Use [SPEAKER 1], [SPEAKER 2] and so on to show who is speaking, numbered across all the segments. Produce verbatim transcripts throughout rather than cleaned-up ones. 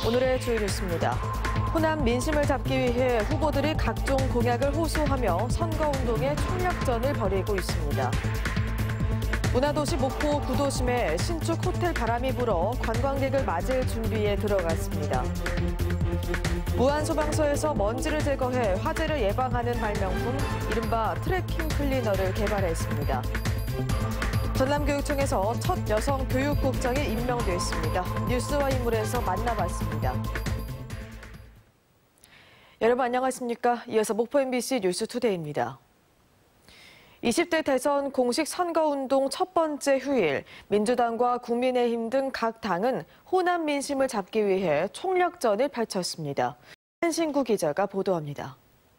[SPEAKER 1] 오늘의 주요 뉴스입니다. 호남 민심을 잡기 위해 후보들이 각종 공약을 호소하며 선거운동에 총력전을 벌이고 있습니다. 문화도시 목포 구도심에 신축 호텔 바람이 불어 관광객을 맞을 준비에 들어갔습니다. 무한소방서에서 먼지를 제거해 화재를 예방하는 발명품, 이른바 트래킹 클리너를 개발했습니다. 전남교육청에서 첫 여성 교육국장이 임명됐습니다. 뉴스와 인물에서 만나봤습니다. 여러분 안녕하십니까? 이어서 목포 엠비씨 뉴스투데이입니다. 이십 대 대선 공식 선거운동 첫 번째 휴일, 민주당과 국민의힘 등 각 당은 호남 민심을 잡기 위해 총력전을 펼쳤습니다. 한신구 기자가 보도합니다.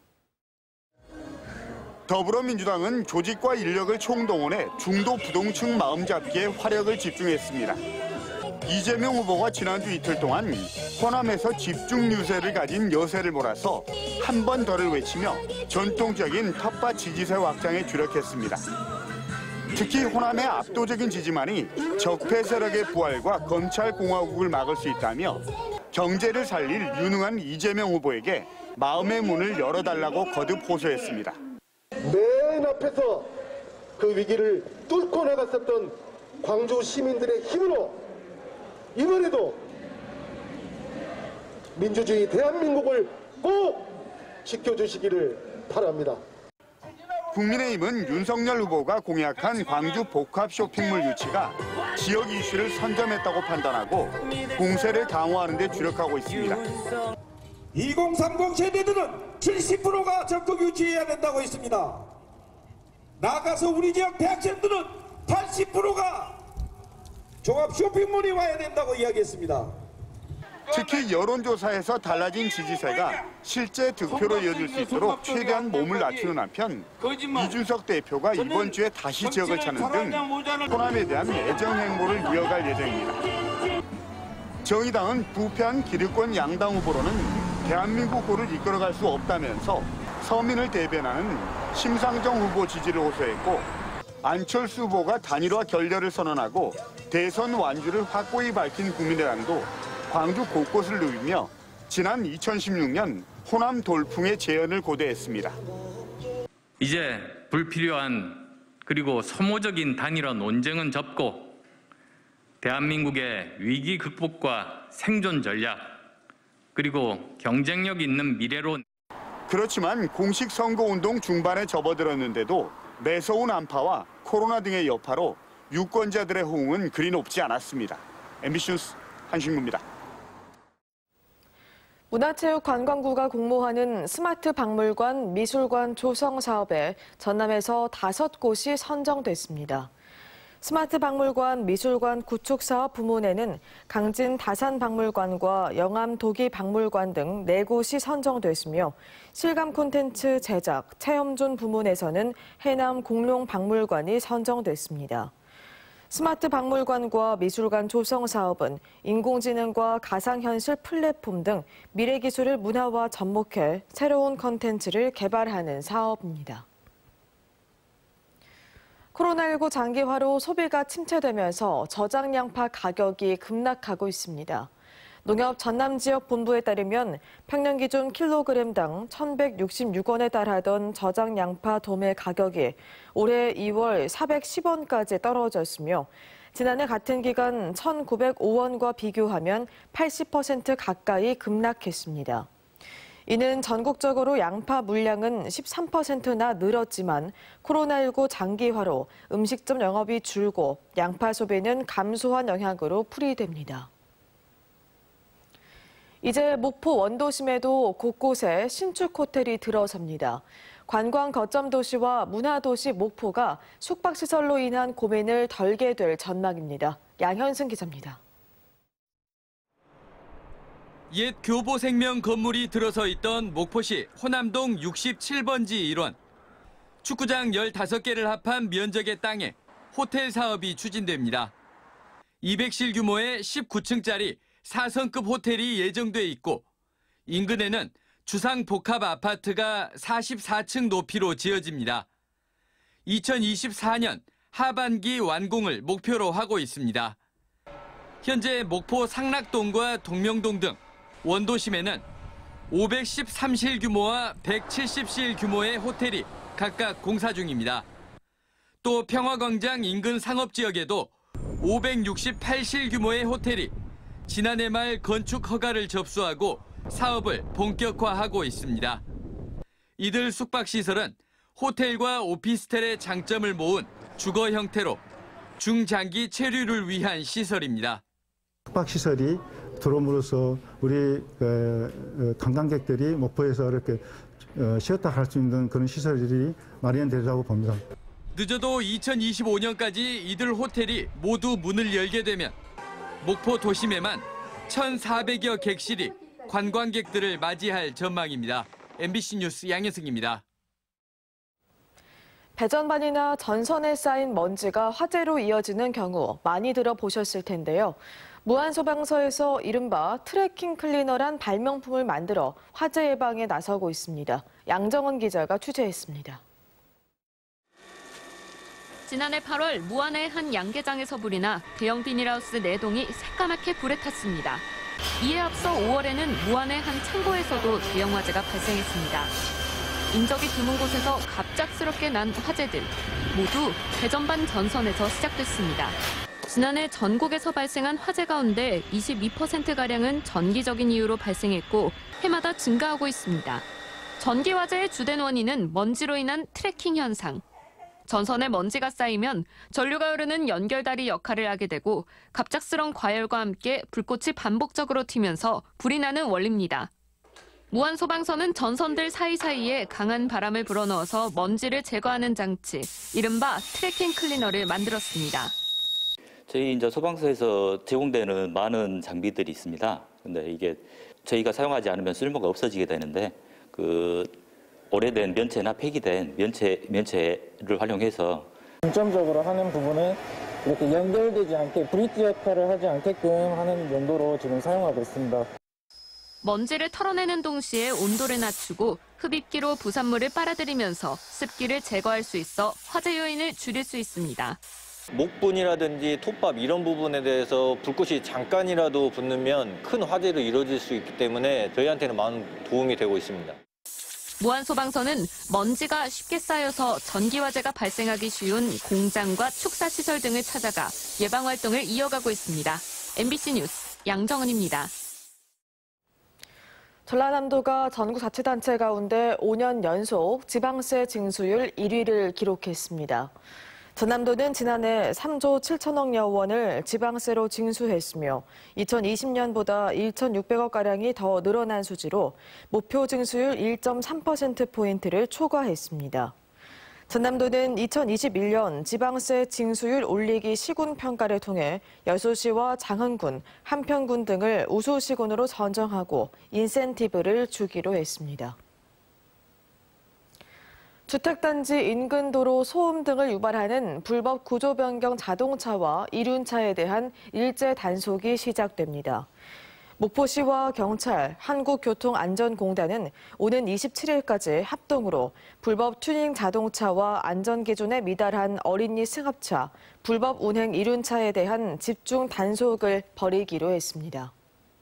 [SPEAKER 2] 더불어민주당은 조직과 인력을 총동원해 중도 부동층 마음잡기에 화력을 집중했습니다. 이재명 후보가 지난주 이틀 동안 호남에서 집중 유세를 가진 여세를 몰아서 한 번 더를 외치며 전통적인 텃밭 지지세 확장에 주력했습니다. 특히 호남의 압도적인 지지만이 적폐 세력의 부활과 검찰공화국을 막을 수 있다며 경제를 살릴 유능한 이재명 후보에게 마음의 문을 열어달라고 거듭 호소했습니다.
[SPEAKER 3] 맨 앞에서 그 위기를 뚫고 나갔었던 광주 시민들의 힘으로 이번에도 민주주의 대한민국을 꼭 지켜주시기를 바랍니다.
[SPEAKER 2] 국민의힘은 윤석열 후보가 공약한 광주 복합 쇼핑몰 유치가 지역 이슈를 선점했다고 판단하고 공세를 강화하는 데 주력하고 있습니다.
[SPEAKER 4] 이공삼공 세대들은 칠십 퍼센트가 적극 유치해야 된다고 했습니다. 나가서 우리 지역 대학생들은 팔십 퍼센트가 종합 쇼핑몰이 와야 된다고 이야기했습니다.
[SPEAKER 2] 특히 여론조사에서 달라진 지지세가 실제 득표로 이어질 수 있도록 최대한 몸을 낮추는 한편 이준석 대표가 이번 주에 다시 지역을 찾는 등 호남에 대한 애정 행보를 이어갈 예정입니다. 정의당은 부패한 기득권 양당 후보로는 대한민국호를 이끌어갈 수 없다면서 서민을 대변하는 심상정 후보 지지를 호소했고 안철수 후보가 단일화 결렬을 선언하고 대선 완주를 확고히 밝힌 국민의당도 광주 곳곳을 누비며 지난 이천십육 년 호남 돌풍의 재현을 고대했습니다.
[SPEAKER 5] 이제 불필요한 그리고 소모적인 단일화 논쟁은 접고 대한민국의 위기 극복과 생존 전략 그리고 경쟁력 있는 미래로.
[SPEAKER 2] 그렇지만 공식 선거운동 중반에 접어들었는데도 매서운 안파와 코로나 등의 여파로 유권자들의 호응은 그리 높지 않았습니다. 엠비씨 뉴스 한신구입니다.
[SPEAKER 1] 문화체육관광부가 공모하는 스마트 박물관, 미술관 조성 사업에 전남에서 다섯 곳이 선정됐습니다. 스마트 박물관, 미술관 구축 사업 부문에는 강진 다산박물관과 영암 도기박물관 등 네 곳이 선정됐으며 실감 콘텐츠 제작, 체험존 부문에서는 해남 공룡박물관이 선정됐습니다. 스마트 박물관과 미술관 조성 사업은 인공지능과 가상현실 플랫폼 등 미래 기술을 문화와 접목해 새로운 콘텐츠를 개발하는 사업입니다. 코로나십구 장기화로 소비가 침체되면서 저장 양파 가격이 급락하고 있습니다. 농협 전남지역본부에 따르면 평년 기준 킬로그램당 천백육십육 원에 달하던 저장 양파 도매 가격이 올해 이월 사백십 원까지 떨어졌으며 지난해 같은 기간 천구백오 원과 비교하면 팔십 퍼센트 가까이 급락했습니다. 이는 전국적으로 양파 물량은 십삼 퍼센트나 늘었지만 코로나십구 장기화로 음식점 영업이 줄고 양파 소비는 감소한 영향으로 풀이됩니다. 이제 목포 원도심에도 곳곳에 신축 호텔이 들어섭니다. 관광 거점 도시와 문화도시 목포가 숙박시설로 인한 고민을 덜게 될 전망입니다. 양현승 기자입니다.
[SPEAKER 6] 옛 교보생명 건물이 들어서 있던 목포시 호남동 육십칠 번지 일원. 축구장 열다섯 개를 합한 면적의 땅에 호텔 사업이 추진됩니다. 이백 실 규모의 십구 층짜리 사 성급 호텔이 예정돼 있고 인근에는 주상 복합 아파트가 사십사 층 높이로 지어집니다. 이천이십사 년 하반기 완공을 목표로 하고 있습니다. 현재 목포 상락동과 동명동 등 원도심에는 오백십삼 실 규모와 백칠십 실 규모의 호텔이 각각 공사 중입니다. 또 평화광장 인근 상업지역에도 오백육십팔 실 규모의 호텔이 지난해 말 건축 허가를 접수하고 사업을 본격화하고 있습니다. 이들 숙박시설은 호텔과 오피스텔의 장점을 모은 주거 형태로 중장기 체류를 위한 시설입니다.
[SPEAKER 7] 숙박시설이 들어옴으로써 우리 관광객들이 목포에서 이렇게 쉬었다 갈 수 있는 그런 시설들이 마련되리라고 봅니다.
[SPEAKER 6] 늦어도 이천이십오 년까지 이들 호텔이 모두 문을 열게 되면 목포 도심에만 천사백여 객실이 관광객들을 맞이할 전망입니다. 엠비씨 뉴스 양현승입니다.
[SPEAKER 1] 배전반이나 전선에 쌓인 먼지가 화재로 이어지는 경우 많이 들어보셨을 텐데요. 무안소방서에서 이른바 트래킹 클리너란 발명품을 만들어 화재 예방에 나서고 있습니다. 양정은 기자가 취재했습니다.
[SPEAKER 8] 지난해 팔월 무안의 한 양계장에서 불이 나 대형 비닐하우스 네 동이 새까맣게 불에 탔습니다. 이에 앞서 오월에는 무안의 한 창고에서도 대형 화재가 발생했습니다. 인적이 드문 곳에서 갑작스럽게 난 화재들 모두 배전반 전선에서 시작됐습니다. 지난해 전국에서 발생한 화재 가운데 이십이 퍼센트가량은 전기적인 이유로 발생했고 해마다 증가하고 있습니다. 전기 화재의 주된 원인은 먼지로 인한 트래킹 현상. 전선에 먼지가 쌓이면 전류가 흐르는 연결다리 역할을 하게 되고 갑작스런 과열과 함께 불꽃이 반복적으로 튀면서 불이 나는 원리입니다. 무안소방서는 전선들 사이사이에 강한 바람을 불어넣어서 먼지를 제거하는 장치, 이른바 트래킹 클리너를 만들었습니다.
[SPEAKER 9] 저희 이제 소방서에서 제공되는 많은 장비들이 있습니다. 근데 이게 저희가 사용하지 않으면 쓸모가 없어지게 되는데 그 오래된 면체나 폐기된 면체 면체를 활용해서
[SPEAKER 10] 중점적으로 하는 부분은 이렇게 연결되지 않게 브릿지 역할을 하지 않게끔 하는 용도로 지금 사용하고 있습니다.
[SPEAKER 8] 먼지를 털어내는 동시에 온도를 낮추고 흡입기로 부산물을 빨아들이면서 습기를 제거할 수 있어 화재 요인을 줄일 수 있습니다.
[SPEAKER 11] 목분이라든지 톱밥 이런 부분에 대해서 불꽃이 잠깐이라도 붙으면 큰 화재로 이루어질 수 있기 때문에 저희한테는 많은 도움이 되고 있습니다.
[SPEAKER 8] 무안소방서는 먼지가 쉽게 쌓여서 전기화재가 발생하기 쉬운 공장과 축사시설 등을 찾아가 예방활동을 이어가고 있습니다. 엠비씨 뉴스 양정은입니다.
[SPEAKER 1] 전라남도가 전국자치단체 가운데 오 년 연속 지방세 징수율 일 위를 기록했습니다. 전남도는 지난해 삼조 칠천억여 원을 지방세로 징수했으며 이천이십 년보다 천육백억가량이 더 늘어난 수지로 목표 징수율 일 점 삼 퍼센트포인트를 초과했습니다. 전남도는 이천이십일 년 지방세 징수율 올리기 시군 평가를 통해 여수시와 장흥군, 한평군 등을 우수시군으로 선정하고 인센티브를 주기로 했습니다. 주택단지 인근 도로 소음 등을 유발하는 불법 구조 변경 자동차와 이륜차에 대한 일제 단속이 시작됩니다. 목포시와 경찰, 한국교통안전공단은 오는 이십칠 일까지 합동으로 불법 튜닝 자동차와 안전기준에 미달한 어린이 승합차, 불법 운행 이륜차에 대한 집중 단속을 벌이기로 했습니다.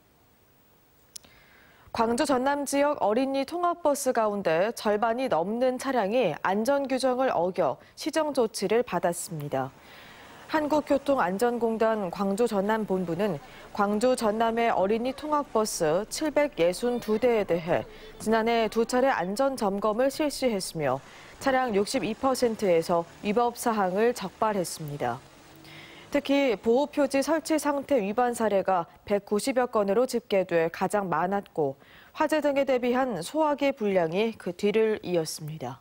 [SPEAKER 1] 광주 전남 지역 어린이 통학버스 가운데 절반이 넘는 차량이 안전규정을 어겨 시정 조치를 받았습니다. 한국교통안전공단 광주 전남 본부는 광주 전남의 어린이 통학버스 칠백육십이 대에 대해 지난해 두 차례 안전점검을 실시했으며 차량 육십이 퍼센트에서 위법 사항을 적발했습니다. 특히 보호표지 설치 상태 위반 사례가 백구십여 건으로 집계돼 가장 많았고 화재 등에 대비한 소화기 분량이 그 뒤를 이었습니다.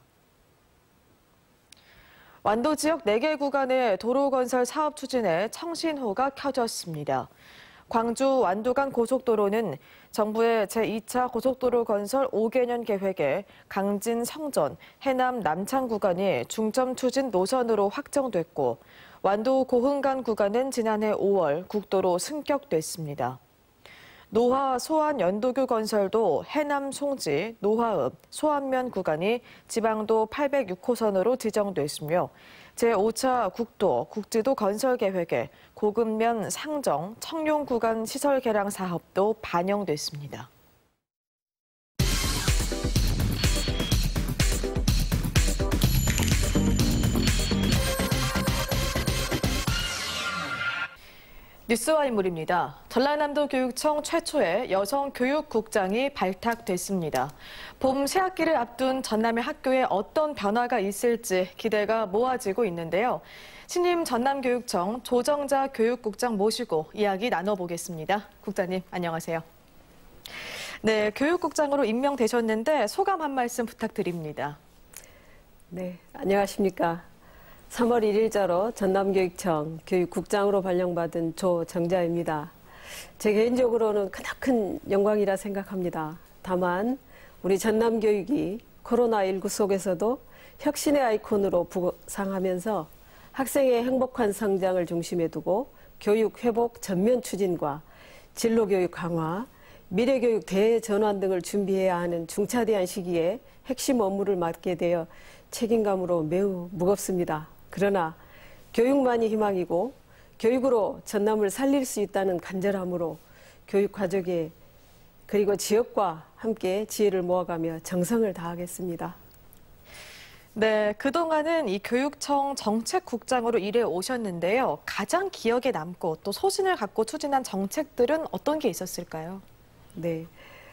[SPEAKER 1] 완도 지역 네 개 구간의 도로 건설 사업 추진에 청신호가 켜졌습니다. 광주 완도간 고속도로는 정부의 제이 차 고속도로 건설 오 개년 계획에 강진 성전, 해남 남창 구간이 중점 추진 노선으로 확정됐고 완도 고흥간 구간은 지난해 오월 국도로 승격됐습니다. 노화 소안 연도교 건설도 해남 송지, 노화읍, 소안면 구간이 지방도 팔백육 호선으로 지정됐으며 제오 차 국도, 국지도 건설 계획에 고급면 상정, 청룡 구간 시설 개량 사업도 반영됐습니다. 뉴스와 인물입니다. 전라남도 교육청 최초의 여성 교육국장이 발탁됐습니다. 봄 새학기를 앞둔 전남의 학교에 어떤 변화가 있을지 기대가 모아지고 있는데요. 신임 전남교육청 조정자 교육국장 모시고 이야기 나눠보겠습니다. 국장님, 안녕하세요. 네, 교육국장으로 임명되셨는데 소감 한 말씀 부탁드립니다.
[SPEAKER 12] 네, 안녕하십니까. 삼월 일일자로 전남교육청 교육국장으로 발령받은 조정자입니다. 제 개인적으로는 크나큰 영광이라 생각합니다. 다만 우리 전남교육이 코로나십구 속에서도 혁신의 아이콘으로 부상하면서 학생의 행복한 성장을 중심에 두고 교육 회복 전면 추진과 진로교육 강화, 미래교육 대전환 등을 준비해야 하는 중차대한 시기에 핵심 업무를 맡게 되어 책임감으로 매우 무겁습니다. 그러나 교육만이 희망이고 교육으로 전남을 살릴 수 있다는 간절함으로 교육 가족에 그리고 지역과 함께 지혜를 모아가며 정성을 다하겠습니다.
[SPEAKER 1] 네, 그동안은 이 교육청 정책국장으로 일해 오셨는데요. 가장 기억에 남고 또 소신을 갖고 추진한 정책들은 어떤 게 있었을까요?
[SPEAKER 12] 네.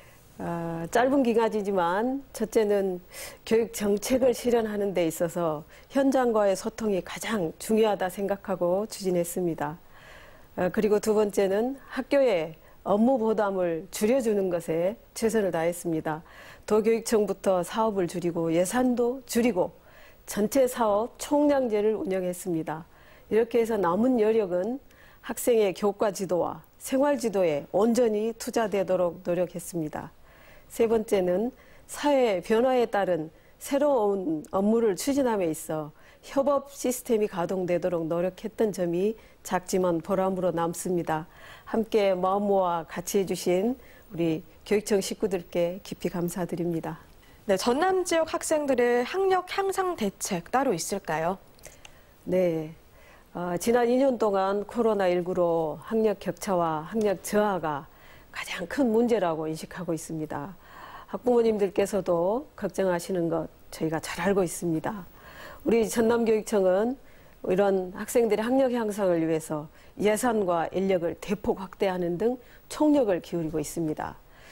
[SPEAKER 12] 어, 짧은 기간이지만 첫째는 교육 정책을 실현하는 데 있어서 현장과의 소통이 가장 중요하다 생각하고 추진했습니다. 어, 그리고 두 번째는 학교의 업무 부담을 줄여주는 것에 최선을 다했습니다. 도교육청부터 사업을 줄이고 예산도 줄이고 전체 사업 총량제를 운영했습니다. 이렇게 해서 남은 여력은 학생의 교과 지도와 생활 지도에 온전히 투자되도록 노력했습니다. 세 번째는 사회 변화에 따른 새로운 업무를 추진함에 있어 협업 시스템이 가동되도록 노력했던 점이 작지만 보람으로 남습니다. 함께 마음 모아 같이 해주신 우리 교육청 식구들께 깊이 감사드립니다.
[SPEAKER 1] 네, 전남 지역 학생들의 학력 향상 대책 따로 있을까요?
[SPEAKER 12] 네, 어, 지난 이 년 동안 코로나십구로 학력 격차와 학력 저하가 가장 큰 문제라고 인식하고 있습니다. 학부모님들께서도 걱정하시는 것 저희가 잘 알고 있습니다. 우리 전남교육청은 이런 학생들의 학력 향상을 위해서 예산과 인력을 대폭 확대하는 등 총력을 기울이고 있습니다.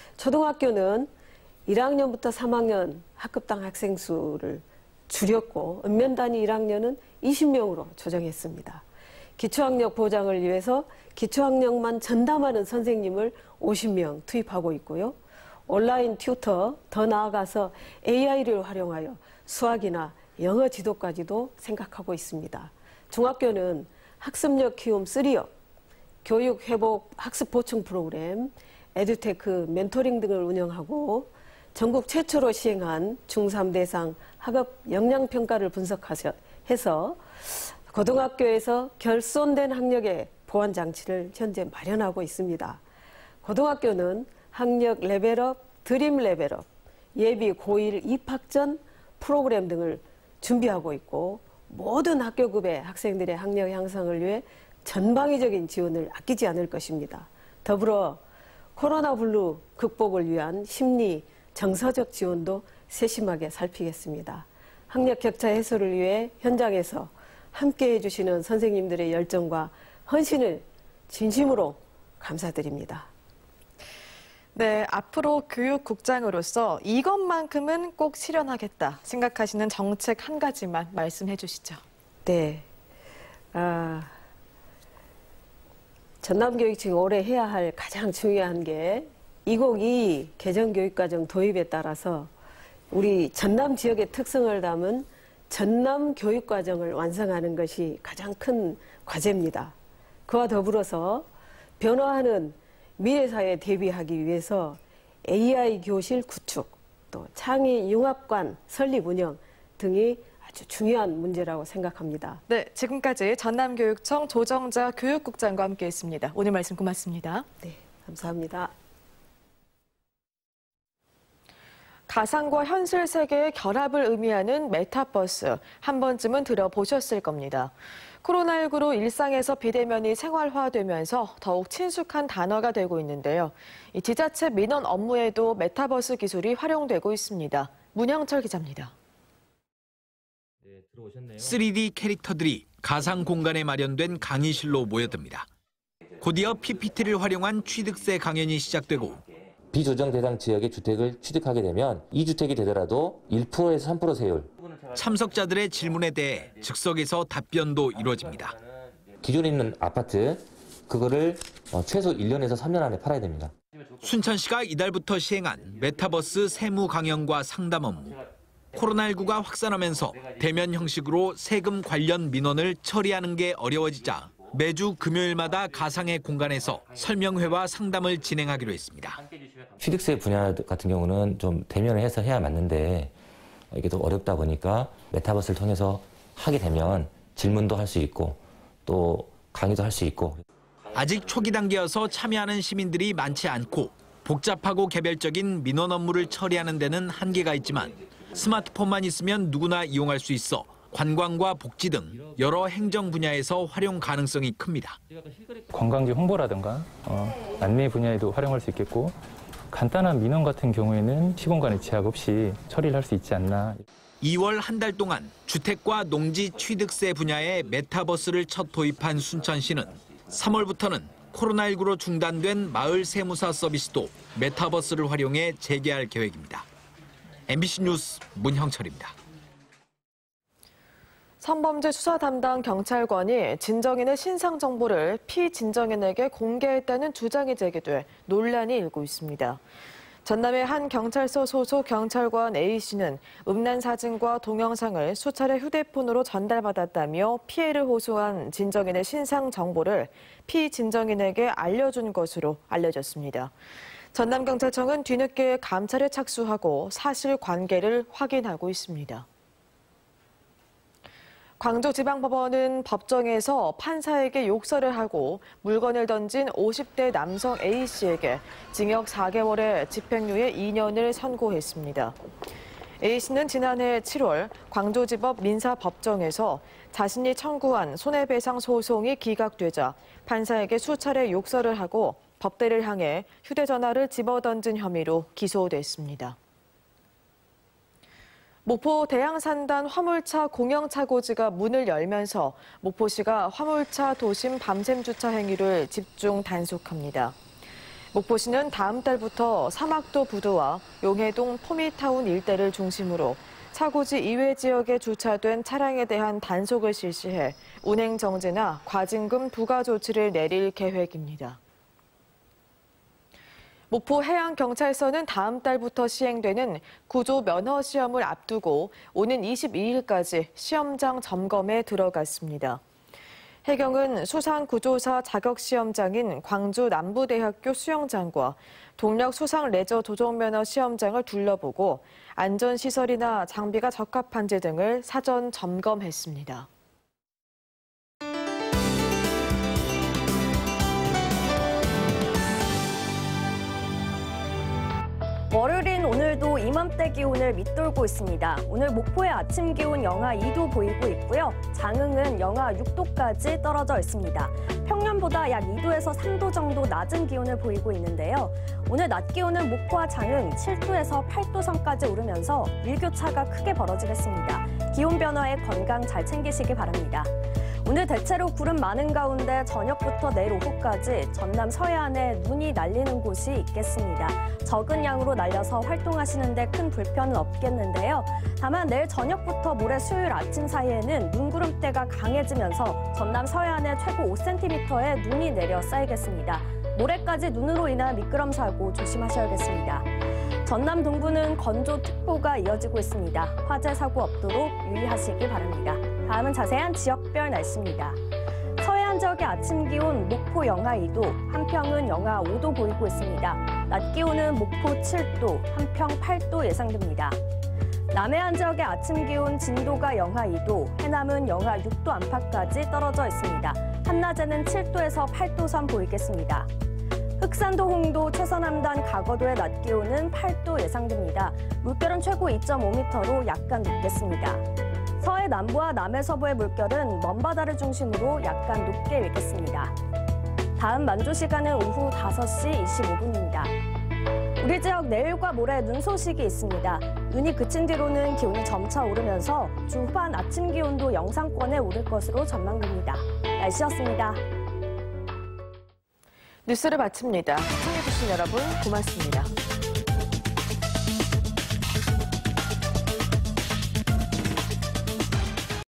[SPEAKER 12] 초등학교는 일 학년부터 삼 학년 학급당 학생 수를 줄였고 읍면 단위 일 학년은 이십 명으로 조정했습니다. 기초학력 보장을 위해서 기초학력만 전담하는 선생님을 오십 명 투입하고 있고요. 온라인 튜터, 더 나아가서 에이아이를 활용하여 수학이나 영어 지도까지도 생각하고 있습니다. 중학교는 학습력 키움 쓰리업, 교육 회복 학습 보충 프로그램, 에듀테크 멘토링 등을 운영하고 전국 최초로 시행한 중삼 대상 학업 역량평가를 분석해서 고등학교에서 결손된 학력의 보완 장치를 현재 마련하고 있습니다. 고등학교는 학력 레벨업, 드림 레벨업, 예비 고일 입학 전 프로그램 등을 준비하고 있고 모든 학교급의 학생들의 학력 향상을 위해 전방위적인 지원을 아끼지 않을 것입니다. 더불어 코로나 블루 극복을 위한 심리, 정서적 지원도 세심하게 살피겠습니다. 학력 격차 해소를 위해 현장에서 함께해 주시는 선생님들의 열정과 헌신을 진심으로 감사드립니다.
[SPEAKER 1] 네, 앞으로 교육국장으로서 이것만큼은 꼭 실현하겠다 생각하시는 정책 한 가지만 말씀해 주시죠.
[SPEAKER 12] 네, 아, 전남교육청이 올해 해야 할 가장 중요한 게 이곡이 개정교육과정 도입에 따라서 우리 전남 지역의 특성을 담은 전남 교육과정을 완성하는 것이 가장 큰 과제입니다. 그와 더불어서 변화하는 미래사회에 대비하기 위해서 에이아이 교실 구축, 또 창의 융합관 설립 운영 등이 아주 중요한 문제라고 생각합니다.
[SPEAKER 1] 네, 지금까지 전남교육청 조정자 교육국장과 함께했습니다. 오늘 말씀 고맙습니다.
[SPEAKER 12] 네, 감사합니다.
[SPEAKER 1] 가상과 현실 세계의 결합을 의미하는 메타버스, 한 번쯤은 들어보셨을 겁니다. 코로나십구로 일상에서 비대면이 생활화되면서 더욱 친숙한 단어가 되고 있는데요. 이 지자체 민원 업무에도 메타버스 기술이 활용되고 있습니다. 문형철 기자입니다.
[SPEAKER 13] 쓰리디 캐릭터들이 가상 공간에 마련된 강의실로 모여듭니다. 곧이어 피피티를 활용한 취득세 강연이 시작되고
[SPEAKER 14] 비조정 대상 지역의 주택을 취득하게 되면 이 주택이 되더라도 일 퍼센트에서 삼 퍼센트 세율.
[SPEAKER 13] 참석자들의 질문에 대해 즉석에서 답변도 이루어집니다.
[SPEAKER 14] 기존에 있는 아파트, 그거를 최소 일 년에서 삼 년 안에 팔아야 됩니다.
[SPEAKER 13] 순천시가 이달부터 시행한 메타버스 세무 강연과 상담 업무. 코로나십구가 확산하면서 대면 형식으로 세금 관련 민원을 처리하는 게 어려워지자 매주 금요일마다 가상의 공간에서 설명회와 상담을 진행하기로 했습니다.
[SPEAKER 14] 취득세 분야 같은 경우는 좀 대면을 해서 해야 맞는데 이게 좀 어렵다 보니까 메타버스를 통해서 하게 되면 질문도 할 수 있고 또 강의도 할 수 있고.
[SPEAKER 13] 아직 초기 단계여서 참여하는 시민들이 많지 않고 복잡하고 개별적인 민원 업무를 처리하는 데는 한계가 있지만 스마트폰만 있으면 누구나 이용할 수 있어 관광과 복지 등 여러 행정 분야에서 활용 가능성이 큽니다.
[SPEAKER 10] 관광지 홍보라든가 어, 안내 분야에도 활용할 수 있겠고 간단한 민원 같은 경우에는 시공간의 제약 없이 처리를 할 수 있지 않나.
[SPEAKER 13] 이월 한 달 동안 주택과 농지 취득세 분야에 메타버스를 첫 도입한 순천시는 삼월부터는 코로나십구로 중단된 마을 세무사 서비스도 메타버스를 활용해 재개할 계획입니다. 엠비씨 뉴스 문형철입니다.
[SPEAKER 1] 성범죄 수사 담당 경찰관이 진정인의 신상 정보를 피진정인에게 공개했다는 주장이 제기돼 논란이 일고 있습니다. 전남의 한 경찰서 소속 경찰관 A씨는 음란 사진과 동영상을 수차례 휴대폰으로 전달받았다며 피해를 호소한 진정인의 신상 정보를 피진정인에게 알려준 것으로 알려졌습니다. 전남경찰청은 뒤늦게 감찰에 착수하고 사실관계를 확인하고 있습니다. 광주지방법원은 법정에서 판사에게 욕설을 하고 물건을 던진 오십 대 남성 A씨에게 징역 사 개월에 집행유예 이 년을 선고했습니다. A씨는 지난해 칠월 광주지법 민사법정에서 자신이 청구한 손해배상 소송이 기각되자 판사에게 수차례 욕설을 하고 법대를 향해 휴대전화를 집어던진 혐의로 기소됐습니다. 목포 대양산단 화물차 공영차고지가 문을 열면서 목포시가 화물차 도심 밤샘 주차 행위를 집중 단속합니다. 목포시는 다음 달부터 사막도 부두와 용해동 포미타운 일대를 중심으로 차고지 이외 지역에 주차된 차량에 대한 단속을 실시해 운행 정지나 과징금 부과 조치를 내릴 계획입니다. 목포 해양경찰서는 다음 달부터 시행되는 구조 면허 시험을 앞두고 오는 이십이 일까지 시험장 점검에 들어갔습니다. 해경은 수상구조사 자격시험장인 광주 남부대학교 수영장과 동력 수상레저조종면허 시험장을 둘러보고 안전시설이나 장비가 적합한지 등을 사전 점검했습니다.
[SPEAKER 15] 월요일인 오늘도 이맘때 기온을 밑돌고 있습니다. 오늘 목포의 아침 기온 영하 이 도 보이고 있고요. 장흥은 영하 육 도까지 떨어져 있습니다. 평년보다 약 이 도에서 삼 도 정도 낮은 기온을 보이고 있는데요. 오늘 낮 기온은 목포와 장흥 칠 도에서 팔 도 선까지 오르면서 일교차가 크게 벌어지겠습니다. 기온 변화에 건강 잘 챙기시기 바랍니다. 오늘 대체로 구름 많은 가운데 저녁부터 내일 오후까지 전남 서해안에 눈이 날리는 곳이 있겠습니다. 적은 양으로 날려서 활동하시는 데 큰 불편은 없겠는데요. 다만 내일 저녁부터 모레 수요일 아침 사이에는 눈구름대가 강해지면서 전남 서해안에 최고 오 센티미터의 눈이 내려 쌓이겠습니다. 모레까지 눈으로 인한 미끄럼 사고 조심하셔야겠습니다. 전남 동부는 건조특보가 이어지고 있습니다. 화재 사고 없도록 유의하시기 바랍니다. 다음은 자세한 지역별 날씨입니다. 서해안 지역의 아침 기온 목포 영하 이 도, 한평은 영하 오 도 보이고 있습니다. 낮 기온은 목포 칠 도, 한평 팔 도 예상됩니다. 남해안 지역의 아침 기온 진도가 영하 이 도, 해남은 영하 육 도 안팎까지 떨어져 있습니다. 한낮에는 칠 도에서 팔 도 선 보이겠습니다. 흑산도, 홍도, 최서남단, 가거도의 낮 기온은 팔 도 예상됩니다. 물결은 최고 이 점 오 미터로 약간 높겠습니다. 서해 남부와 남해 서부의 물결은 먼바다를 중심으로 약간 높게 일겠습니다. 다음 만조 시간은 오후 다섯 시 이십오 분입니다. 우리 지역 내일과 모레 눈 소식이 있습니다. 눈이 그친 뒤로는 기온이 점차 오르면서 주 후반 아침 기온도 영상권에 오를 것으로 전망됩니다. 날씨였습니다.
[SPEAKER 1] 뉴스를 마칩니다. 시청해주신 여러분 고맙습니다.